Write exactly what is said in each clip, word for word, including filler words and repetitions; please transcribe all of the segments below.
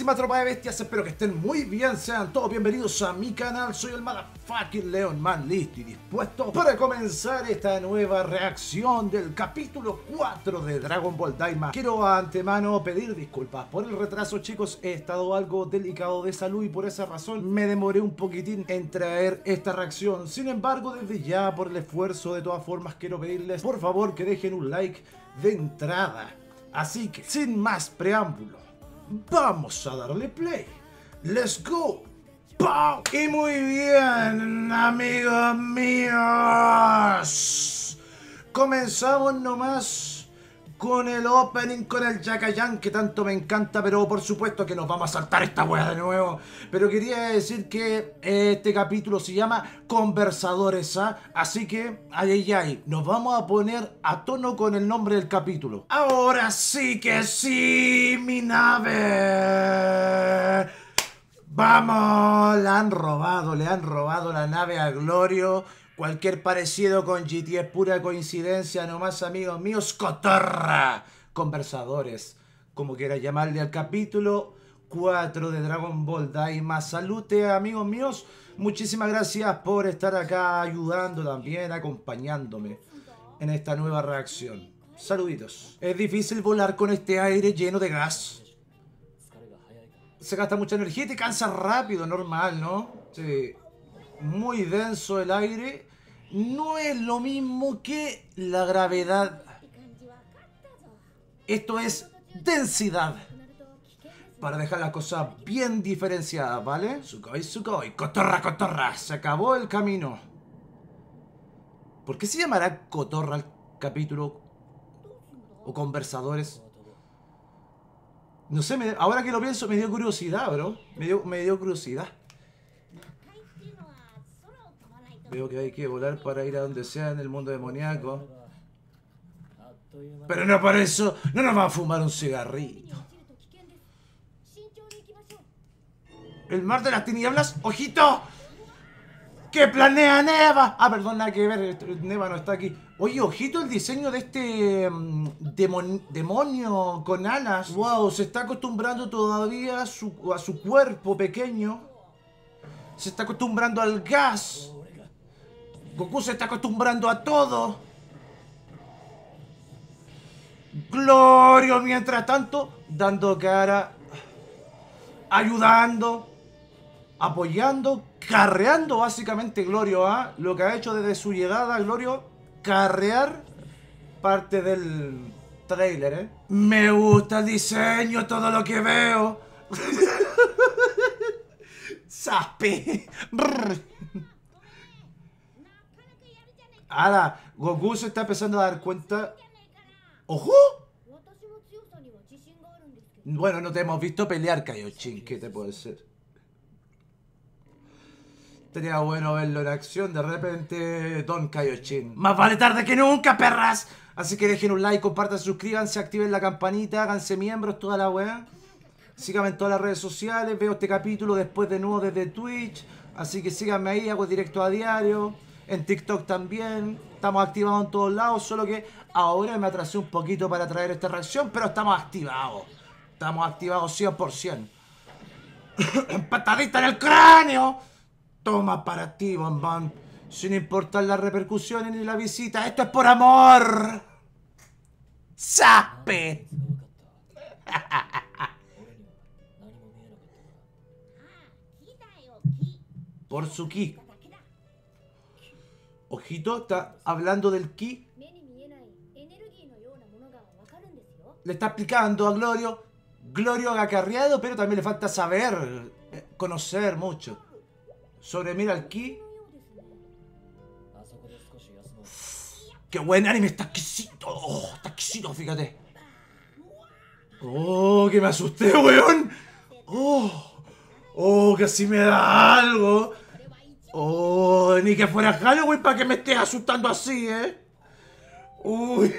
queridísima tropa de bestias, espero que estén muy bien, sean todos bienvenidos a mi canal. Soy el motherfucking Leon Man, listo y dispuesto para comenzar esta nueva reacción del capítulo cuatro de Dragon Ball Daima. Quiero a antemano pedir disculpas por el retraso, chicos, he estado algo delicado de salud y por esa razón me demoré un poquitín en traer esta reacción. Sin embargo, desde ya, por el esfuerzo, de todas formas quiero pedirles por favor que dejen un like de entrada. Así que, sin más preámbulo, vamos a darle play. Let's go. ¡Pau! Y muy bien, amigos míos. Comenzamos nomás con el opening, con el Jackayan que tanto me encanta, pero por supuesto que nos vamos a saltar esta wea de nuevo. Pero quería decir que este capítulo se llama Conversadores, ¿ah? Así que, ay, ay, ay, nos vamos a poner a tono con el nombre del capítulo. Ahora sí que sí, mi nave. Vamos, la han robado, le han robado la nave a Glorio. Cualquier parecido con G T es pura coincidencia nomás, amigos míos. Cotorra. Conversadores, como quiera llamarle al capítulo cuatro de Dragon Ball Daima. Salute, amigos míos. Muchísimas gracias por estar acá ayudando también, acompañándome en esta nueva reacción. Saluditos. Es difícil volar con este aire lleno de gas. Se gasta mucha energía y te cansa rápido, normal, ¿no? Sí. Muy denso el aire. No es lo mismo que la gravedad. Esto es densidad. Para dejar las cosas bien diferenciadas, ¿vale? Sugoi, sugoi. Cotorra, cotorra. Se acabó el camino. ¿Por qué se llamará Cotorra el capítulo? O Conversadores. No sé, me, ahora que lo pienso me dio curiosidad, bro. Me dio, me dio curiosidad. Veo que hay que volar para ir a donde sea en el mundo demoníaco. Pero no por eso, no nos va a fumar un cigarrito. El mar de las tinieblas, ojito. ¿Qué planea Neva? Ah, perdón, nada que ver, Neva no está aquí. Oye, ojito el diseño de este um, demon, demonio con alas. Wow, se está acostumbrando todavía a su, a su cuerpo pequeño. Se está acostumbrando al gas. Goku se está acostumbrando a todo. Glorio, mientras tanto, dando cara, ayudando, apoyando, carreando básicamente Glorio, ¿ah? Lo que ha hecho desde su llegada, Glorio, carrear parte del trailer, ¿eh? Me gusta el diseño, todo lo que veo. Sape. Ahora, Goku se está empezando a dar cuenta. ¡Ojo! Bueno, no te hemos visto pelear, Kaioshin. ¿Qué te puedo decir? Sería bueno verlo en acción. De repente, Don Kaioshin. Más vale tarde que nunca, perras. Así que dejen un like, compartan, suscríbanse, activen la campanita, háganse miembros, toda la weá. Síganme en todas las redes sociales. Veo este capítulo después de nuevo desde Twitch. Así que síganme ahí, hago directo a diario. En TikTok también. Estamos activados en todos lados. Solo que ahora me atrasé un poquito para traer esta reacción. Pero estamos activados. Estamos activados cien por ciento. ¡Patadita en el cráneo! Toma para ti, bombón. Sin importar las repercusiones ni la visita. ¡Esto es por amor! ¡Sape! Por su ki. Ojito, está hablando del ki. Le está explicando a Glorio. Glorio ha acarreado, pero también le falta saber, conocer mucho sobre, mira, el ki. ¡Qué buen anime! Está exquisito. Oh, está exquisito, fíjate. ¡Oh, que me asusté, weón! ¡Oh! ¡Oh, casi me da algo! ¡Oh, ni que fuera Halloween para que me estés asustando así, eh! ¡Uy!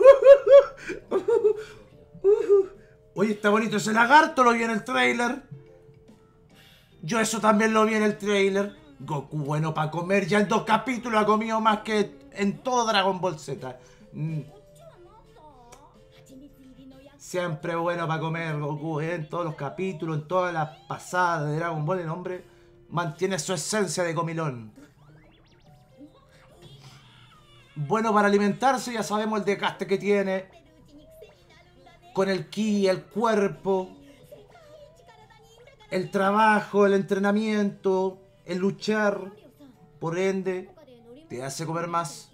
Oye, está bonito ese lagarto, lo vi en el trailer. Yo eso también lo vi en el trailer. Goku bueno para comer, ya en dos capítulos ha comido más que en todo Dragon Ball Z. Mm. Siempre bueno para comer Goku, ¿eh? En todos los capítulos, en todas las pasadas de Dragon Ball, el hombre mantiene su esencia de comilón. Bueno para alimentarse, ya sabemos el desgaste que tiene. Con el ki, el cuerpo, el trabajo, el entrenamiento, el luchar. Por ende, te hace comer más.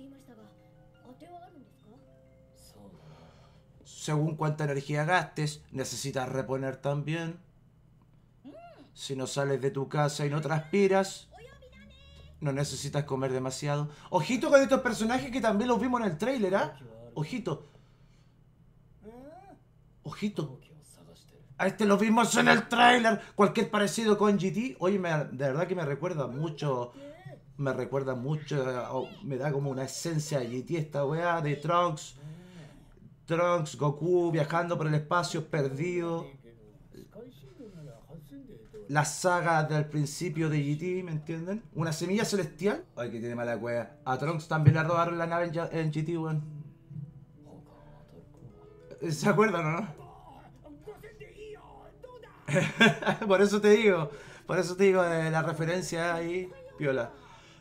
Según cuánta energía gastes, necesitas reponer también. Si no sales de tu casa y no transpiras, no necesitas comer demasiado. Ojito con estos personajes que también los vimos en el trailer, ¿ah? ¿eh? Ojito. Ojito. A este lo vimos en el trailer. Cualquier parecido con G T. Oye, me, de verdad que me recuerda mucho. Me recuerda mucho. Oh, me da como una esencia de G T esta weá de Trunks. Trunks, Goku viajando por el espacio perdido. La saga del principio de G T, ¿me entienden? Una semilla celestial. Ay, que tiene mala wea. A Trunks también le robaron la nave en, en G T, weón. ¿Se acuerdan o no? Por eso te digo. Por eso te digo de la referencia ahí. Piola.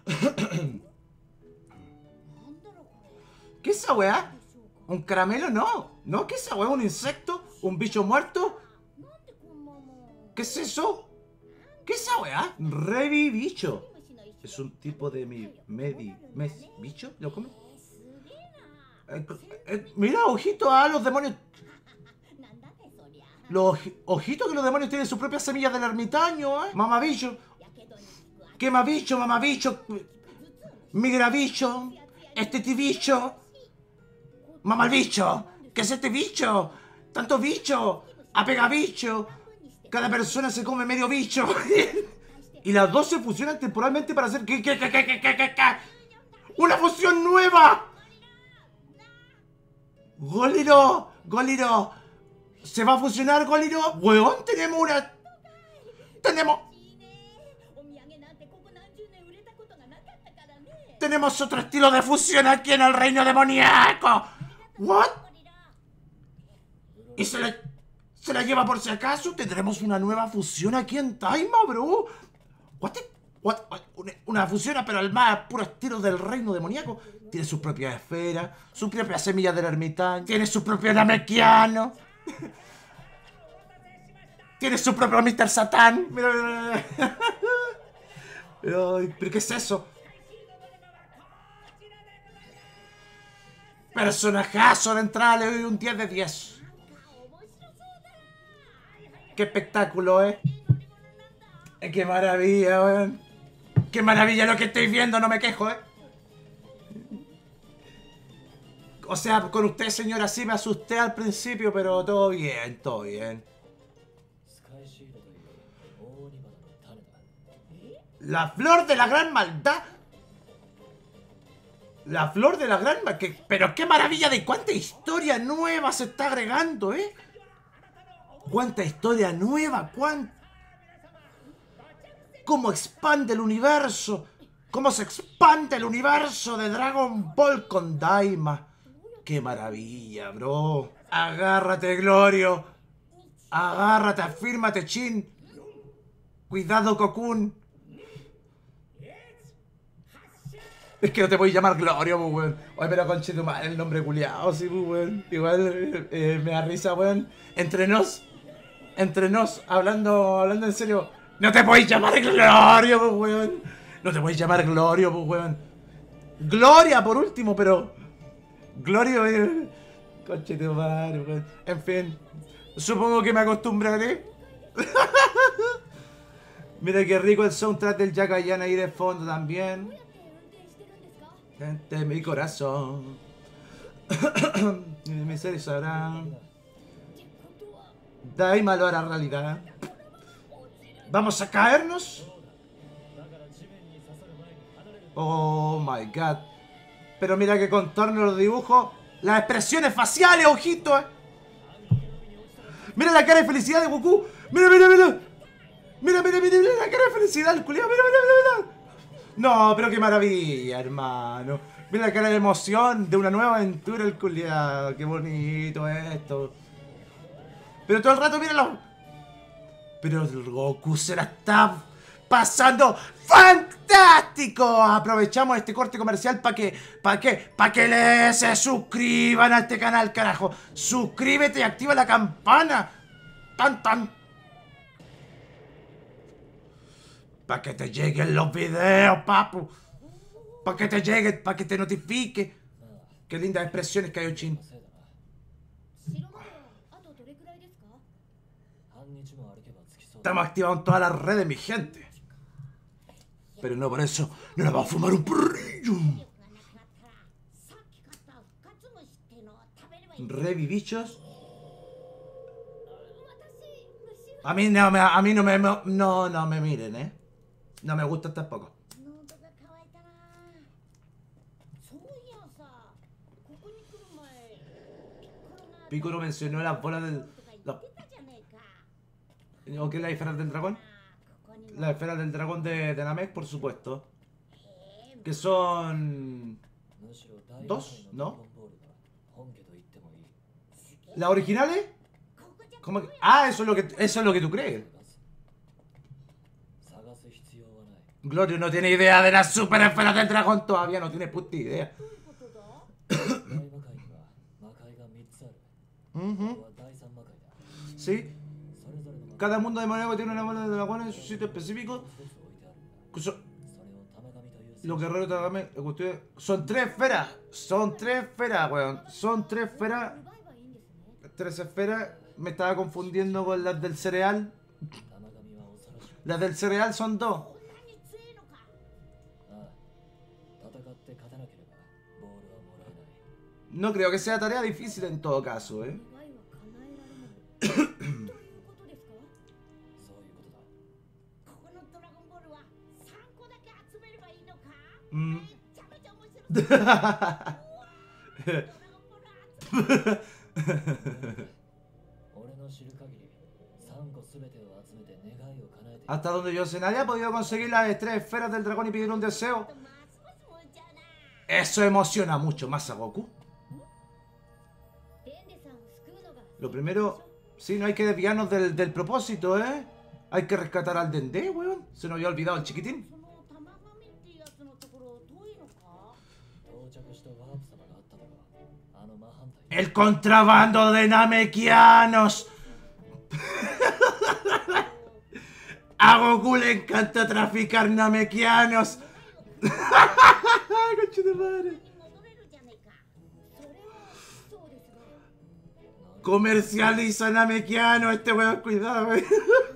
¿Qué es esa weá? ¿Un caramelo? No. ¿No? ¿Qué es esa weá? ¿Un insecto? ¿Un bicho muerto? ¿Qué es eso? ¿Qué es esa weá? Revibicho. Es un tipo de mi... Medi... Mes, ¿bicho? ¿Lo come? Eh, eh, mira, ojito a los demonios. Los ojitos que los demonios tienen sus propias semillas del ermitaño, ¿eh? Mamabicho. Quemabicho, mamabicho. Migrabicho. Este tibicho. Mamalbicho. ¿Qué es este bicho? Tanto bicho. Apegabicho. Cada persona se come medio bicho. Y las dos se fusionan temporalmente para hacer... ¿Qué, qué, qué, qué, qué, qué, qué? ¡Una fusión nueva! ¡Goliro! ¡Goliro! ¿Se va a fusionar, Goliro? ¡Weón! Tenemos una... Tenemos... Tenemos otro estilo de fusión aquí en el reino demoníaco. ¿What? ¿Y se la, se la lleva por si acaso? ¿Tendremos una nueva fusión aquí en Taima, bro? ¿What? What? Una, una fusión, pero al más puro estilo del reino demoníaco. Tiene su propia esfera, su propia semilla del ermitaño, tiene su propio Namekiano. Tiene su propio mister Satán. Mira, mira, mira. Ay, ¿pero qué es eso? Personajazo de entrada, le doy un diez de diez. Qué espectáculo, ¿eh? Qué maravilla, weón. Qué maravilla lo que estoy viendo, no me quejo, ¿eh? O sea, con usted, señora, sí me asusté al principio, pero todo bien, todo bien. La flor de la gran maldad. La flor de la gran maldad. Pero qué maravilla de cuánta historia nueva se está agregando, ¿eh? Cuánta historia nueva, cuánta... Cómo expande el universo. Cómo se expande el universo de Dragon Ball con Daima. Qué maravilla, bro. Agárrate, Glorio. Agárrate, afírmate, Chin. Cuidado, Cocoon. Es que no te voy a llamar Glorio, pues, weón. Oye, pero conchito mal el nombre culiao, sí, pues, weón. Igual eh, me da risa, weón. Entre nos, entre nos, hablando, hablando en serio. No te voy a llamar Glorio, pues, weón. No te voy a llamar Glorio, pues, weón. Gloria, por último, pero... Glorio, weón. Conchito mal, weón. En fin. Supongo que me acostumbraré. Mira qué rico el soundtrack del Yakayan ahí de fondo también. De mi corazón. Mi ser sabrá. Daima lo hará realidad. ¿Vamos a caernos? Oh my god. Pero mira que contorno los dibujos. Las expresiones faciales, ojito, eh. Mira la cara de felicidad de Goku. Mira, mira, mira. Mira, mira, mira, mira la cara de felicidad del culiao. Mira, mira, mira, mira. No, pero qué maravilla, hermano. Mira la cara de emoción de una nueva aventura el culiao. Qué bonito esto. Pero todo el rato, míralo. Pero el Goku se la está pasando fantástico. Aprovechamos este corte comercial para que, para que, para que le se suscriban a este canal, carajo. Suscríbete y activa la campana. Tan, tan. Para que te lleguen los videos, papu. Para que te lleguen, para que te notifique. Qué lindas expresiones que hay, Chin. Estamos activados en todas las redes, mi gente. Pero no por eso no nos vamos a fumar un porrillo. Revivichos. A mí no me, a mí no me, no, no me miren, eh. No me gustan tampoco. Piccolo mencionó las bolas del... La, ¿o qué es la esfera del dragón? La esfera del dragón de, de Namek, por supuesto. Que son... ¿Dos? ¿No? ¿Las originales? ¿Cómo que? Ah, eso es lo que, eso es lo que tú crees. Glorio no tiene idea de las super esferas del dragón. Todavía no tiene puta idea. Uh-huh. Sí. Cada mundo demoníaco tiene una bola de dragón en su sitio específico. Los guerreros de Tagame son tres esferas. Son tres esferas, weón. Son tres esferas. Tres esferas. Me estaba confundiendo con las del cereal. Las del cereal son dos. No creo que sea tarea difícil en todo caso, ¿eh? mm. Hasta donde yo sé, nadie ha podido conseguir las tres esferas del dragón y pedir un deseo. Eso emociona mucho más a Goku. Lo primero... Sí, no hay que desviarnos del, del propósito, ¿eh? Hay que rescatar al Dende, weón. Se nos había olvidado el chiquitín. El contrabando de namekianos. A Goku le encanta traficar namekianos. Concha de madre. Comercializa namekiano este weón, cuidado, weón.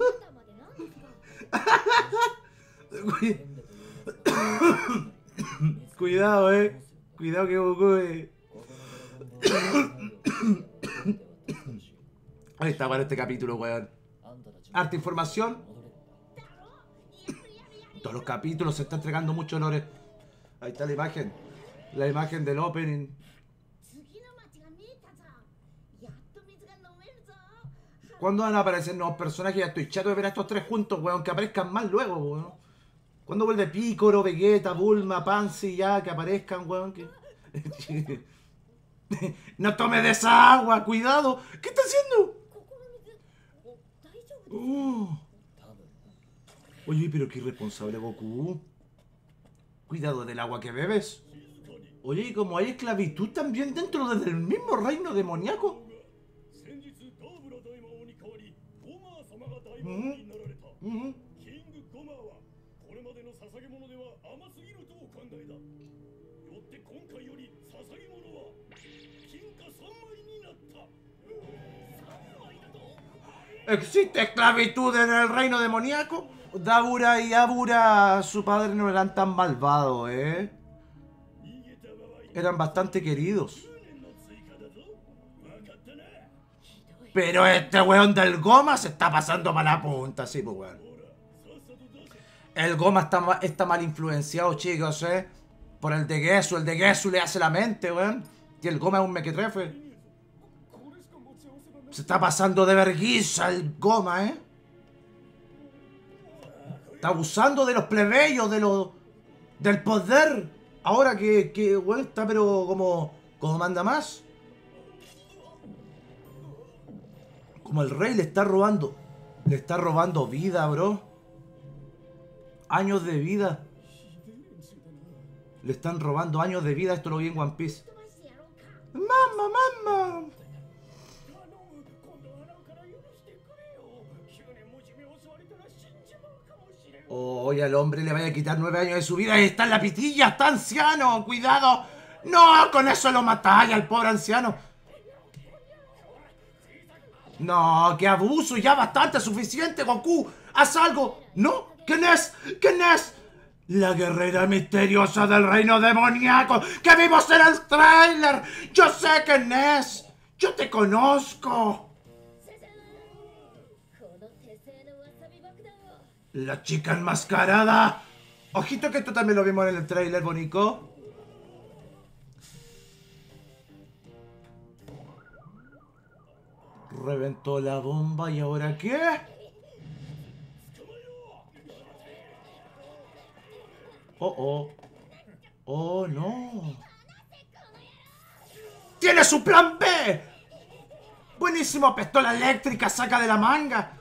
Cuidado, eh. Cuidado que Goku, eh. Ahí está para este capítulo, weón. Harta información. Todos los capítulos se está entregando mucho lore. Ahí está la imagen. La imagen del opening. ¿Cuándo van a aparecer nuevos personajes? Ya estoy chato de ver a estos tres juntos, weón. Que aparezcan más luego, weón. ¿Cuándo vuelve Piccolo, Vegeta, Bulma, Pansy ya? Que aparezcan, weón. Que... No tome de esa agua, cuidado. ¿Qué está haciendo? Uh. Oye, pero qué irresponsable, Goku. Cuidado del agua que bebes. Oye, ¿y como hay esclavitud también dentro del mismo reino demoníaco? Uh-huh. Uh-huh. ¿Existe esclavitud en el reino demoníaco? Dabura y Abura, su padre, no eran tan malvados, ¿eh? Eran bastante queridos. Pero este weón del Goma se está pasando para la punta, sí, pues weón. El Goma está, está mal influenciado, chicos, ¿eh? Por el de Gesu. El de Gesu le hace la mente, weón. Y el Goma es un mequetrefe. Se está pasando de verguiza el Goma, ¿eh? Está abusando de los plebeyos, de los... del poder. Ahora que, que weón, está pero como... como manda más. Como el rey le está robando. Le está robando vida, bro. Años de vida. Le están robando años de vida. Esto lo vi en One Piece. ¡Mamá, mamá! Oye, al hombre le vaya a quitar nueve años de su vida y está en la pitilla, está anciano, cuidado. No, con eso lo matáis al pobre anciano. No, qué abuso, ya bastante, suficiente, Goku. Haz algo. No, ¿quién es? ¿Quién es? La guerrera misteriosa del reino demoníaco que vimos en el tráiler. Yo sé quién es. Yo te conozco. La chica enmascarada. Ojito que esto también lo vimos en el tráiler, Bonico. Reventó la bomba y ahora ¿qué? Oh, oh. Oh, no. ¡Tiene su plan B! Buenísimo, pistola eléctrica, saca de la manga.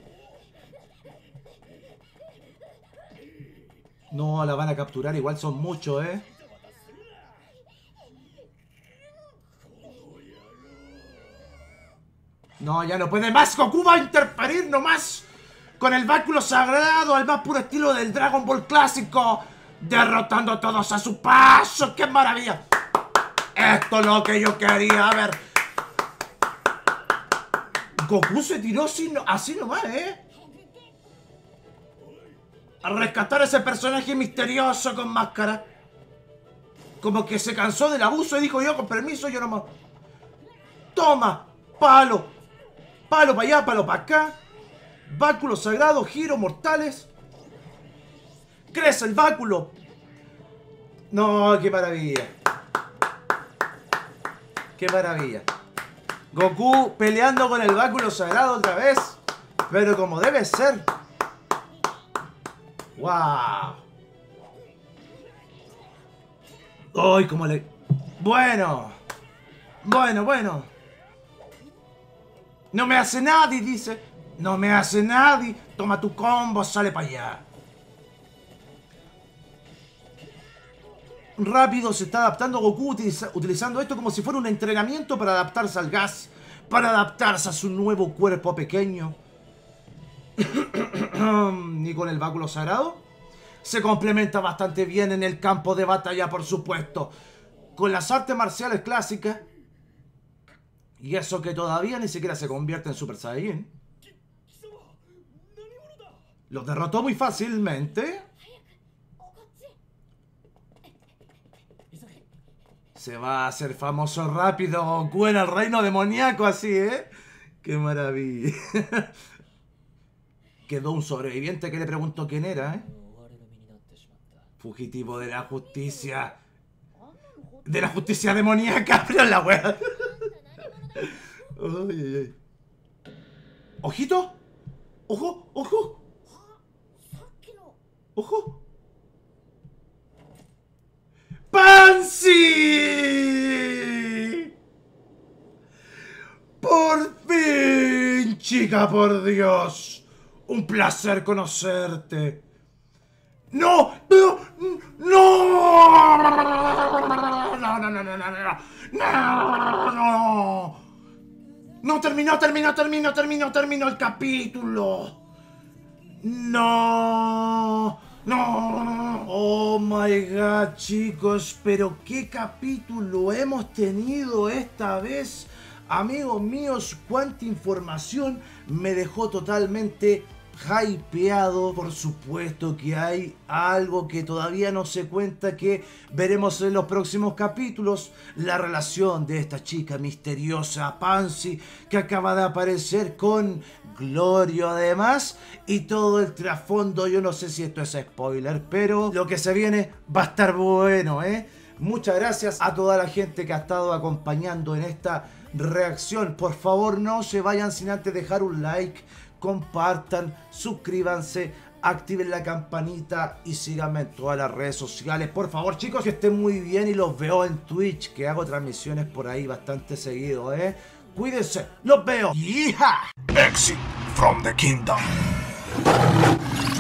No, la van a capturar, igual son muchos, ¿eh? No, ya no puede más. Goku va a interferir nomás con el báculo sagrado al más puro estilo del Dragon Ball clásico, derrotando a todos a su paso. ¡Qué maravilla! Esto es lo que yo quería. A ver, Goku se tiró así, así nomás, ¿eh? A rescatar a ese personaje misterioso con máscara. Como que se cansó del abuso y dijo: yo con permiso, yo nomás. Toma, palo. Palo para allá, palo para acá. Báculo sagrado, giro, mortales. Crece el báculo. No, qué maravilla. Qué maravilla. Goku peleando con el báculo sagrado otra vez. Pero como debe ser. ¡Wow! ¡Ay, cómo le... Bueno. Bueno, bueno. No me hace nadie, dice. No me hace nadie. Toma tu combo, sale para allá. Rápido se está adaptando Goku utiliza, utilizando esto como si fuera un entrenamiento para adaptarse al gas. Para adaptarse a su nuevo cuerpo pequeño. Y con el báculo sagrado se complementa bastante bien en el campo de batalla, por supuesto. Con las artes marciales clásicas. Y eso que todavía ni siquiera se convierte en Super Saiyajin. Los derrotó muy fácilmente. Se va a hacer famoso rápido Goku en el reino demoníaco así, ¿eh? ¡Qué maravilla! Quedó un sobreviviente que le preguntó quién era, ¿eh? Fugitivo de la justicia. De la justicia demoníaca, pero la wea. Ay, ay, ay. ¡Ojito! ¡Ojo! ¡Ojo! ¡Ojo! ¡Pansy! ¡Por fin, chica, por Dios! Un placer conocerte. ¡No! ¡No! ¡No! ¡No, no, no, no, no, no! ¡No! ¡No! ¡No! ¡Terminó, terminó, terminó, terminó, terminó el capítulo! ¡No! ¡No! ¡Oh, my God, chicos! Pero qué capítulo hemos tenido esta vez. Amigos míos, cuánta información me dejó totalmente hypeado. Por supuesto que hay algo que todavía no se cuenta, que veremos en los próximos capítulos. La relación de esta chica misteriosa, Pansy, que acaba de aparecer con Glorio además, y todo el trasfondo. Yo no sé si esto es spoiler, pero lo que se viene va a estar bueno, ¿eh? Muchas gracias a toda la gente que ha estado acompañando en esta reacción. Por favor, no se vayan sin antes dejar un like, compartan, suscríbanse, activen la campanita y síganme en todas las redes sociales. Por favor, chicos, que estén muy bien y los veo en Twitch, que hago transmisiones por ahí bastante seguido, ¿eh? Cuídense, los veo. ¡Hija! Exit from the kingdom.